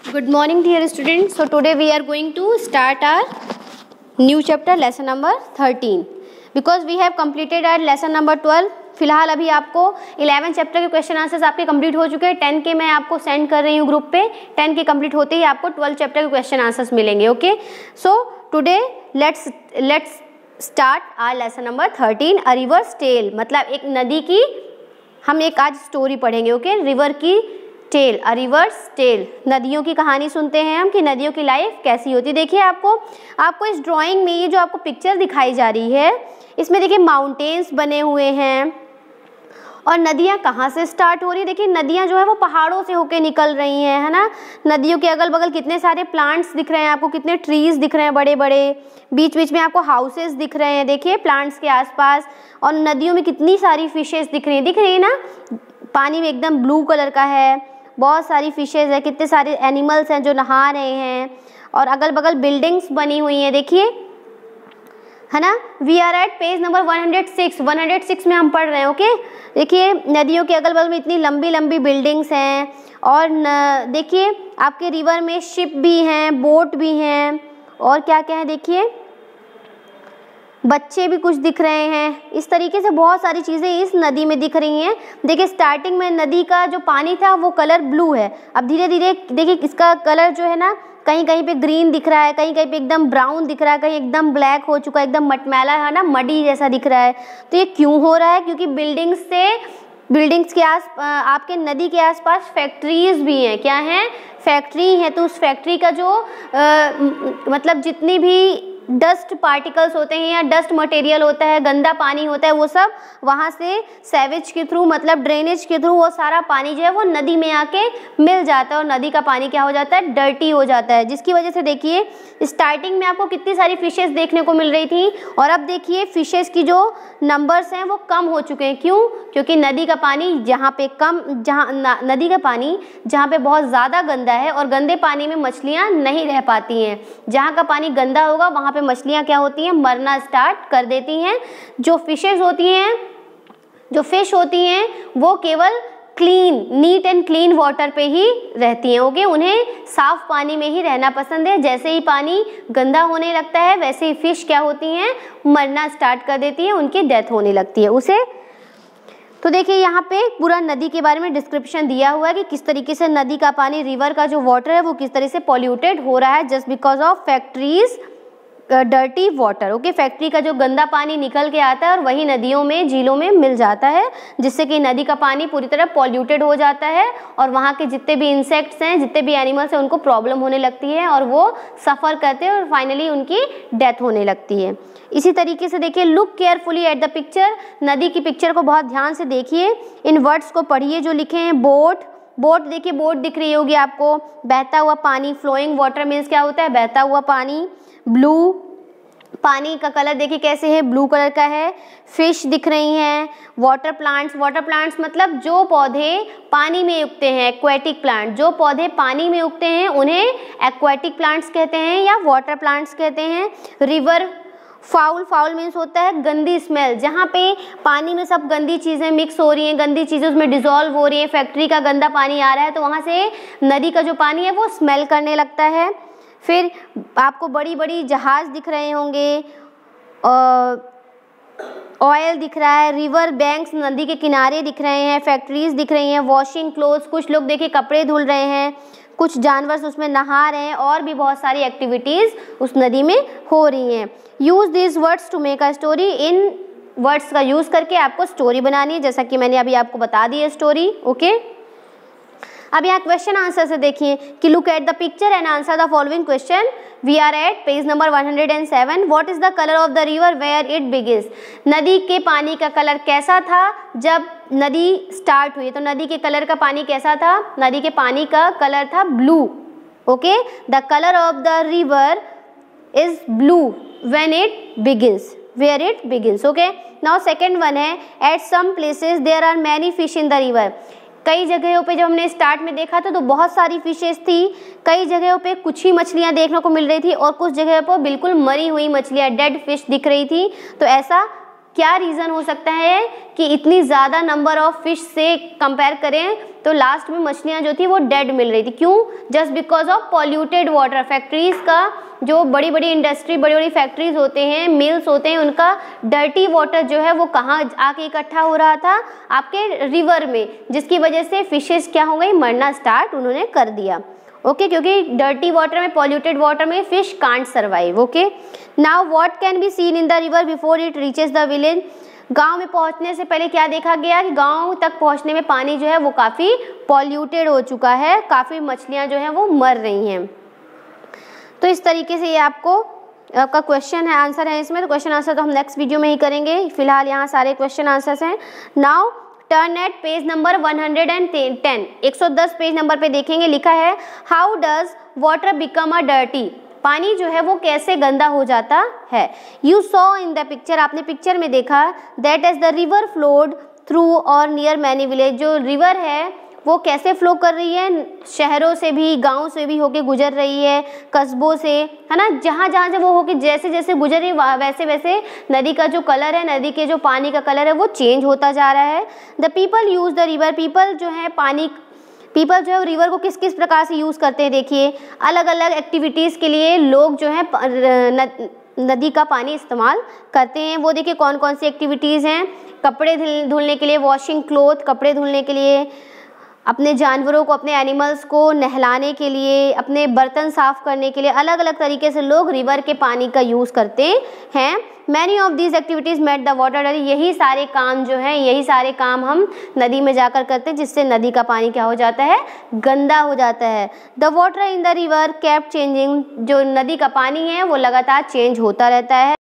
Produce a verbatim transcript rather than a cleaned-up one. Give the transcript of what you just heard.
Good morning dear students. So today we are going to start our new chapter lesson number thirteen because we have completed our lesson number twelve. फिलहाल अभी आपको eleven chapter के question answers आपके complete हो चुके हैं. Ten के मैं आपको सेंड कर रही हूँ ग्रुप पे. टेन के कंप्लीट होते ही आपको ट्वेल्व चैप्टर के क्वेश्चन आंसर्स मिलेंगे. Okay, so today let's let's start our lesson number thirteen, a river's tale. मतलब एक नदी की हम एक आज स्टोरी पढ़ेंगे. ओके, रिवर की टेल, अ रिवर्स टेल. नदियों की कहानी सुनते हैं हम कि नदियों की लाइफ कैसी होती है. देखिए आपको आपको इस ड्राइंग में ये जो आपको पिक्चर दिखाई जा रही है इसमें देखिए माउंटेन्स बने हुए हैं और नदियाँ कहाँ से स्टार्ट हो रही है. देखिए नदियाँ जो है वो पहाड़ों से होके निकल रही हैं, है ना. नदियों के अगल बगल कितने सारे प्लांट्स दिख रहे हैं आपको, कितने ट्रीज दिख रहे हैं बड़े बड़े. बीच बीच में आपको हाउसेस दिख रहे हैं देखिए प्लांट्स के आसपास. और नदियों में कितनी सारी फिशेस दिख रही हैं, दिख रही है ना. पानी में एकदम ब्लू कलर का है, बहुत सारी फिशेज है, कितने सारे एनिमल्स हैं जो नहा रहे हैं. और अगल बगल बिल्डिंग्स बनी हुई हैं देखिए, है ना. We are at page number one hundred six. One hundred six में हम पढ़ रहे हैं. ओके, देखिए नदियों के अगल बगल में इतनी लंबी लंबी बिल्डिंग्स हैं. और देखिए आपके रिवर में शिप भी हैं, बोट भी हैं, और क्या क्या है देखिए बच्चे भी कुछ दिख रहे हैं. इस तरीके से बहुत सारी चीज़ें इस नदी में दिख रही हैं. देखिए स्टार्टिंग में नदी का जो पानी था वो कलर ब्लू है. अब धीरे धीरे देखिए इसका कलर जो है ना कहीं कहीं पे ग्रीन दिख रहा है, कहीं कहीं पे एकदम ब्राउन दिख रहा है, कहीं एकदम ब्लैक हो चुका है, एकदम मटमैला है ना, मडी जैसा दिख रहा है. तो ये क्यों हो रहा है? क्योंकि बिल्डिंग्स से बिल्डिंग्स के आस आपके नदी के आसपास फैक्ट्रीज भी हैं. क्या हैं? फैक्ट्री है. तो उस फैक्ट्री का जो आ, मतलब जितनी भी डस्ट पार्टिकल्स होते हैं या डस्ट मटेरियल होता है, गंदा पानी होता है, वो सब वहाँ से सेवेज के थ्रू मतलब ड्रेनेज के थ्रू वो सारा पानी जो है वो नदी में आके मिल जाता है और नदी का पानी क्या हो जाता है? डर्टी हो जाता है. जिसकी वजह से देखिए स्टार्टिंग में आपको कितनी सारी फिशेस देखने को मिल रही थी और अब देखिए फिशेस की जो नंबर्स हैं वो कम हो चुके हैं. क्यों? क्योंकि नदी का पानी जहाँ पे कम जहाँ नदी का पानी जहाँ पे बहुत ज़्यादा गंदा है और गंदे पानी में मछलियाँ नहीं रह पाती हैं. जहाँ का पानी गंदा होगा वहाँ मछलियां क्या होती हैं? मरना स्टार्ट कर देती हैं. जो फिशेस होती हैं जो फिश होती हैं वो केवल clean neat and clean water पे ही रहती हैं. ओके, उन्हें साफ पानी में ही रहना पसंद है. जैसे ही पानी गंदा होने लगता है वैसे ही फिश क्या होती हैं? मरना स्टार्ट कर देती हैं, उनकी डेथ होने लगती है उसे. तो देखिए यहाँ पे पूरा नदी के बारे में डिस्क्रिप्शन दिया हुआ है कि किस तरीके से नदी का पानी, रिवर का जो वाटर है वो किस तरह से पॉल्यूटेड हो रहा है just because of factories dirty water. Okay, factory का जो गंदा पानी निकल के आता है और वही नदियों में झीलों में मिल जाता है जिससे कि नदी का पानी पूरी तरह पॉल्यूटेड हो जाता है और वहाँ के जितने भी इंसेक्ट्स हैं, जितने भी एनिमल्स हैं, उनको प्रॉब्लम होने लगती है और वो सफ़र करते हैं और फाइनली उनकी डेथ होने लगती है. इसी तरीके से देखिए look carefully at the picture. नदी की पिक्चर को बहुत ध्यान से देखिए, इन वर्ड्स को पढ़िए जो लिखे हैं. बोट बोट देखिए बोट दिख रही होगी आपको. बहता हुआ पानी, फ्लोइंग वाटर मीन्स क्या होता है? बहता हुआ पानी. ब्लू, पानी का कलर देखिए कैसे है, ब्लू कलर का है. फिश दिख रही हैं. वाटर प्लांट्स, वाटर प्लांट्स मतलब जो पौधे पानी में उगते हैं, एक्वेटिक प्लांट. जो पौधे पानी में उगते हैं उन्हें एक्वेटिक प्लांट्स कहते हैं या वाटर प्लांट्स कहते हैं. रिवर फाउल, फाउल मीन्स होता है गंदी स्मेल. जहाँ पे पानी में सब गंदी चीज़ें मिक्स हो रही हैं, गंदी चीज़ें उसमें डिजॉल्व हो रही हैं, फैक्ट्री का गंदा पानी आ रहा है तो वहाँ से नदी का जो पानी है वो स्मेल करने लगता है. फिर आपको बड़ी बड़ी जहाज दिख रहे होंगे, ऑयल दिख रहा है. रिवर बैंक्स, नदी के किनारे दिख रहे हैं. फैक्ट्रीज दिख रही हैं. वॉशिंग क्लोथ्स, कुछ लोग देखिए कपड़े धुल रहे हैं, कुछ जानवर उसमें नहा रहे हैं और भी बहुत सारी एक्टिविटीज़ उस नदी में हो रही हैं. Use these words to make a story. इन वर्ड्स का यूज़ करके आपको स्टोरी बनानी है जैसा कि मैंने अभी आपको बता दी है स्टोरी. ओके, अब यहाँ क्वेश्चन आंसर से देखिए कि look at the picture and answer the following question. We are at page number one hundred seven. What is the colour of the river where it begins. नदी के पानी का colour कैसा था जब नदी स्टार्ट हुई? तो नदी के कलर का पानी कैसा था? नदी के पानी का कलर था blue. Okay, the colour of the river is blue when it begins, where it begins. Okay, now second one है at some places there are many fish in the river. कई जगहों पे जब हमने स्टार्ट में देखा था तो बहुत सारी फिशेस थी. कई जगहों पे कुछ ही मछलियां देखने को मिल रही थी और कुछ जगह पर बिल्कुल मरी हुई मछलियां, डेड फिश दिख रही थी. तो ऐसा क्या रीज़न हो सकता है कि इतनी ज़्यादा नंबर ऑफ फिश से कंपेयर करें तो लास्ट में मछलियाँ जो थी वो डेड मिल रही थी? क्यों? Just because of polluted water. Factories का जो बड़ी बड़ी इंडस्ट्री, बड़ी बड़ी फैक्ट्रीज होते हैं, मिल्स होते हैं, उनका डर्टी वाटर जो है वो कहाँ आके इकट्ठा हो रहा था? आपके रिवर में, जिसकी वजह से फिशेस क्या हो गई? मरना स्टार्ट उन्होंने कर दिया। ओके okay, क्योंकि डर्टी वाटर में, पॉल्यूटेड वाटर में fish can't survive. Okay, now what can be seen in the river before it reaches the village. गांव में पहुंचने से पहले क्या देखा गया कि गांव तक पहुंचने में पानी जो है वो काफ़ी पॉल्यूटेड हो चुका है, काफ़ी मछलियां जो हैं वो मर रही हैं। तो इस तरीके से ये आपको आपका क्वेश्चन है, आंसर है इसमें। तो क्वेश्चन आंसर तो हम नेक्स्ट वीडियो में ही करेंगे, फिलहाल यहाँ सारे क्वेश्चन आंसर्स हैं। Now turn at page number one hundred ten, एक सौ दस पेज नंबर पे देखेंगे, लिखा है how does water become a dirty. पानी जो है वो कैसे गंदा हो जाता है। You saw in the picture, आपने पिक्चर में देखा, that as the river flowed through और नियर मैनी विलेज। जो रिवर है वो कैसे फ्लो कर रही है? शहरों से भी, गांव से भी होके गुजर रही है, कस्बों से, है ना, जहाँ जहाँ से वो होके जैसे जैसे गुजर रही है वैसे वैसे नदी का जो कलर है, नदी के जो पानी का कलर है वो चेंज होता जा रहा है। The people use the river, people जो है पानी पीपल जो है रिवर को किस किस प्रकार से यूज़ करते हैं। देखिए, अलग अलग एक्टिविटीज़ के लिए लोग जो है नदी का पानी इस्तेमाल करते हैं। वो देखिए कौन कौन सी एक्टिविटीज़ हैं। कपड़े धुलने के लिए, वॉशिंग क्लोथ, कपड़े धुलने के लिए, अपने जानवरों को, अपने एनिमल्स को नहलाने के लिए, अपने बर्तन साफ करने के लिए, अलग अलग तरीके से लोग रिवर के पानी का यूज़ करते हैं। Many of these activities made the water dirty, यही सारे काम जो हैं, यही सारे काम हम नदी में जाकर करते हैं, जिससे नदी का पानी क्या हो जाता है? गंदा हो जाता है। The water in the river kept changing, जो नदी का पानी है वो लगातार चेंज होता रहता है।